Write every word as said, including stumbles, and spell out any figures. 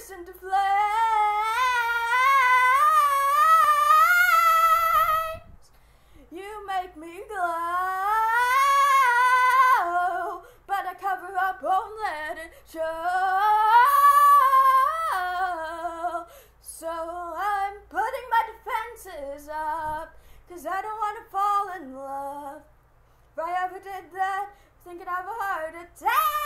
burst into flames. You make me glow, but I cover up, won't let it show. So I'm putting my defenses up, 'cause I don't want to fall in love. If I ever did that, I think I'd have a heart attack.